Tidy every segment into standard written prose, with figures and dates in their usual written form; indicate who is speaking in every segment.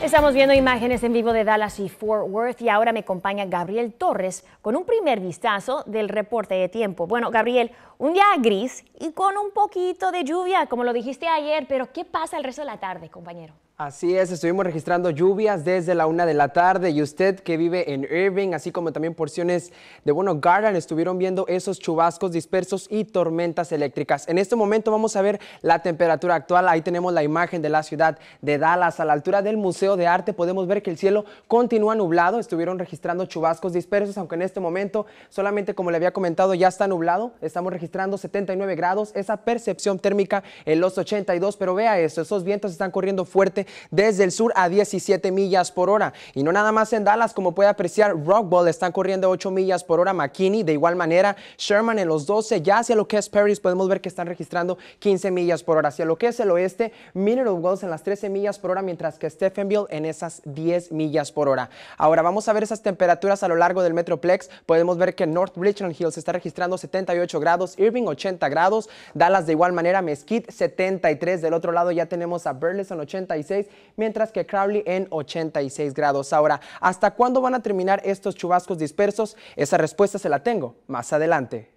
Speaker 1: Estamos viendo imágenes en vivo de Dallas y Fort Worth y ahora me acompaña Gabriel Torres con un primer vistazo del reporte de tiempo. Bueno, Gabriel, un día gris y con un poquito de lluvia, como lo dijiste ayer, pero ¿qué pasa el resto de la tarde, compañero?
Speaker 2: Así es, estuvimos registrando lluvias desde la 1 de la tarde y usted que vive en Irving, así como también porciones de Garland, estuvieron viendo esos chubascos dispersos y tormentas eléctricas. En este momento vamos a ver la temperatura actual. Ahí tenemos la imagen de la ciudad de Dallas. A la altura del Museo de Arte podemos ver que el cielo continúa nublado. Estuvieron registrando chubascos dispersos, aunque en este momento solamente, como le había comentado, ya está nublado. Estamos registrando 79 grados, esa percepción térmica en los 82, pero vea eso, esos vientos están corriendo fuerte desde el sur a 17 millas por hora. Y no nada más en Dallas, como puede apreciar, Rockville están corriendo 8 millas por hora, McKinney de igual manera, Sherman en los 12, ya hacia lo que es Perry podemos ver que están registrando 15 millas por hora. Hacia lo que es el oeste, Mineral Wells en las 13 millas por hora, mientras que Stephenville en esas 10 millas por hora. Ahora vamos a ver esas temperaturas a lo largo del Metroplex. Podemos ver que North Richland Hills está registrando 78 grados, Irving 80 grados, Dallas de igual manera, Mesquite 73, del otro lado ya tenemos a Burleson 86, mientras que Crowley en 86 grados. Ahora, ¿hasta cuándo van a terminar estos chubascos dispersos? Esa respuesta se la tengo más adelante.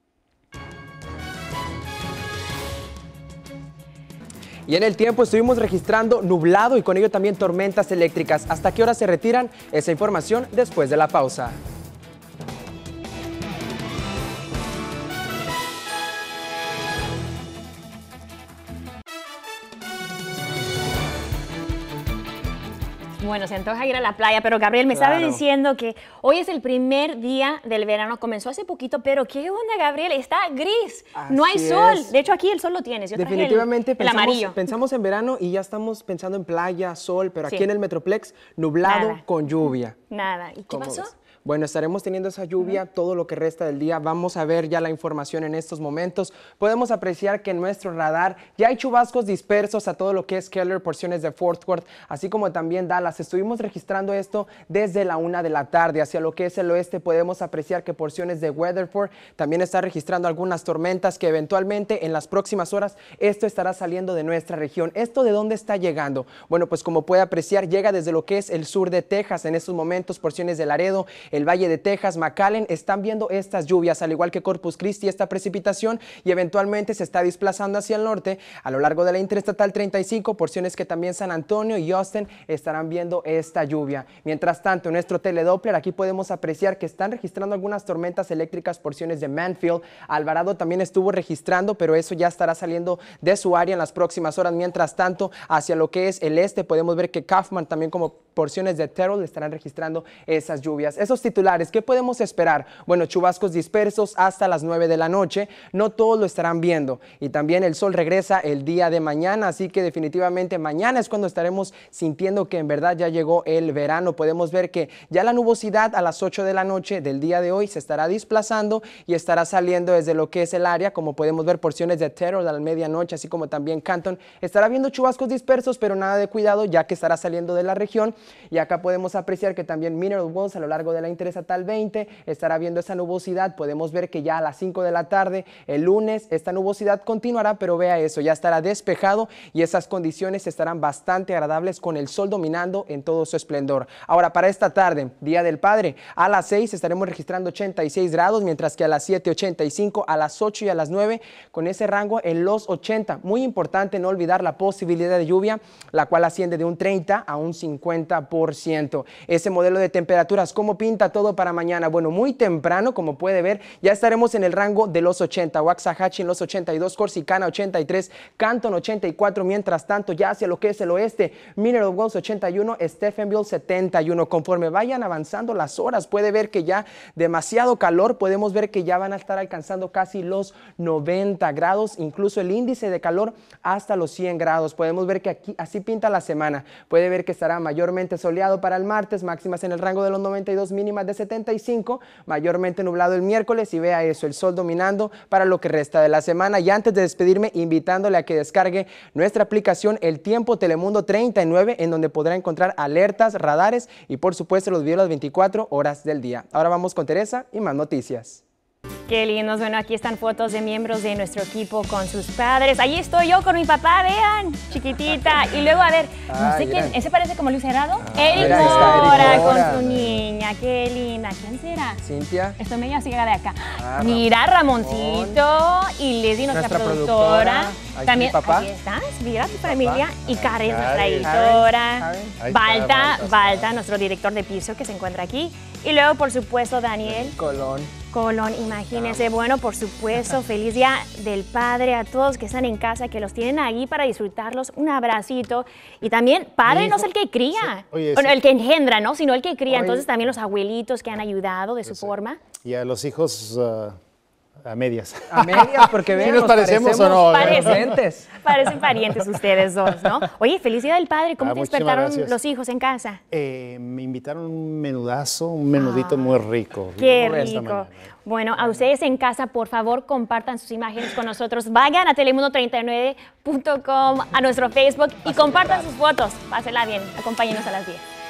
Speaker 2: Y en el tiempo estuvimos registrando nublado y con ello también tormentas eléctricas. ¿Hasta qué hora se retiran? Esa información después de la pausa.
Speaker 1: Bueno, se antoja ir a la playa, pero Gabriel me estaba diciendo que hoy es el primer día del verano, comenzó hace poquito, pero ¿qué onda, Gabriel? Está gris, no hay sol. De hecho, aquí el sol lo tienes. Yo
Speaker 2: definitivamente
Speaker 1: el amarillo.
Speaker 2: Pensamos en verano y ya estamos pensando en playa, sol, pero aquí en el Metroplex, nublado con lluvia.
Speaker 1: Nada. ¿Y qué pasó?
Speaker 2: ¿Ves? Bueno, estaremos teniendo esa lluvia todo lo que resta del día. Vamos a ver ya la información en estos momentos. Podemos apreciar que en nuestro radar ya hay chubascos dispersos a todo lo que es Keller, porciones de Fort Worth, así como también Dallas. Estuvimos registrando esto desde la 1 de la tarde. Hacia lo que es el oeste podemos apreciar que porciones de Weatherford también está registrando algunas tormentas que eventualmente en las próximas horas esto estará saliendo de nuestra región. ¿Esto de dónde está llegando? Bueno, pues como puede apreciar, llega desde lo que es el sur de Texas. En estos momentos, porciones de Laredo, el Valle de Texas, McAllen, están viendo estas lluvias, al igual que Corpus Christi, esta precipitación, y eventualmente se está desplazando hacia el norte a lo largo de la Interestatal 35, porciones que también San Antonio y Austin estarán viendo esta lluvia. Mientras tanto, en nuestro teledoppler aquí podemos apreciar que están registrando algunas tormentas eléctricas, porciones de Manfield. Alvarado también estuvo registrando, pero eso ya estará saliendo de su área en las próximas horas. Mientras tanto, hacia lo que es el este, podemos ver que Kaufman, también como porciones de Terrell, estarán registrando esas lluvias. Esos titulares, ¿qué podemos esperar? Bueno, chubascos dispersos hasta las 9 de la noche, no todos lo estarán viendo, y también el sol regresa el día de mañana, así que definitivamente mañana es cuando estaremos sintiendo que en verdad ya llegó el verano. Podemos ver que ya la nubosidad a las 8 de la noche del día de hoy se estará desplazando y estará saliendo desde lo que es el área, como podemos ver porciones de Terrell a la medianoche, así como también Canton. Estará viendo chubascos dispersos, pero nada de cuidado, ya que estará saliendo de la región. Y acá podemos apreciar que también Mineral Wells a lo largo de la Interestatal 20 estará viendo esa nubosidad. Podemos ver que ya a las 5 de la tarde, el lunes, esta nubosidad continuará, pero vea eso, ya estará despejado y esas condiciones estarán bastante agradables con el sol dominando en todo su esplendor. Ahora, para esta tarde, Día del Padre, a las 6 estaremos registrando 86 grados, mientras que a las 7, 85, a las 8 y a las 9, con ese rango en los 80. Muy importante no olvidar la posibilidad de lluvia, la cual asciende de un 30 a un 50%. Ese modelo de temperaturas, ¿cómo pinta todo para mañana? Bueno, muy temprano, como puede ver, ya estaremos en el rango de los 80. Waxahachie en los 82, Corsicana 83, Canton 84. Mientras tanto, ya hacia lo que es el oeste, Mineral Wells 81, Stephenville 71. Conforme vayan avanzando las horas, puede ver que ya demasiado calor. Podemos ver que ya van a estar alcanzando casi los 90 grados, incluso el índice de calor hasta los 100 grados. Podemos ver que aquí así pinta la semana. Puede ver que estará mayormente soleado para el martes, máximas en el rango de los 92, mínimas de 75, mayormente nublado el miércoles, y vea eso, el sol dominando para lo que resta de la semana. Y antes de despedirme, invitándole a que descargue nuestra aplicación El Tiempo Telemundo 39, en donde podrá encontrar alertas, radares y por supuesto los videos las 24 horas del día. Ahora vamos con Teresa y más noticias.
Speaker 1: Qué lindos. Bueno, aquí están fotos de miembros de nuestro equipo con sus padres. Ahí estoy yo con mi papá, vean, chiquitita. Y luego, a ver, no sé quién, ¿ese parece como Luis Herrado? Eric
Speaker 2: mira, ahí está Eric
Speaker 1: Mora
Speaker 2: Mora.
Speaker 1: con su niña, qué linda. ¿Quién será?
Speaker 2: Cintia.
Speaker 1: Estoy medio ciega de acá. Mira, Ramoncito y Leslie, nuestra productora.
Speaker 2: Aquí
Speaker 1: También,
Speaker 2: papá.
Speaker 1: aquí estás, mira tu familia. Y Karen, nuestra
Speaker 3: Karen.
Speaker 1: editora.
Speaker 2: Karen.
Speaker 3: Ahí está,
Speaker 1: Balta, nuestro director de piso que se encuentra aquí. Y luego, por supuesto, Daniel
Speaker 2: Colón.
Speaker 1: Colón, imagínense. Bueno, por supuesto, feliz Día del Padre a todos que están en casa, que los tienen ahí para disfrutarlos. Un abracito. Y también, padre no es el que cría,
Speaker 3: Oye,
Speaker 1: bueno,
Speaker 3: sí.
Speaker 1: el que engendra, ¿no? Sino el que cría.
Speaker 2: Oye.
Speaker 1: Entonces, también los abuelitos que han ayudado de su forma.
Speaker 3: Y a los hijos a medias.
Speaker 2: A medias, porque vean,
Speaker 3: ¿Sí nos parecemos o no?
Speaker 2: Parecentes.
Speaker 1: Parecen parientes ustedes dos, ¿no? Oye, feliz Día del Padre. ¿Cómo te
Speaker 3: Muchísimas
Speaker 1: despertaron
Speaker 3: gracias.
Speaker 1: los hijos en casa?
Speaker 3: Me invitaron un menudazo, un menudito muy rico.
Speaker 1: Qué
Speaker 3: ¿Cómo ves esta
Speaker 1: rico.
Speaker 3: mañana?
Speaker 1: Bueno, a ustedes en casa, por favor, compartan sus imágenes con nosotros. Vayan a telemundo39.com, a nuestro Facebook y compartan sus fotos. Pásenla bien. Acompáñenos a las 10.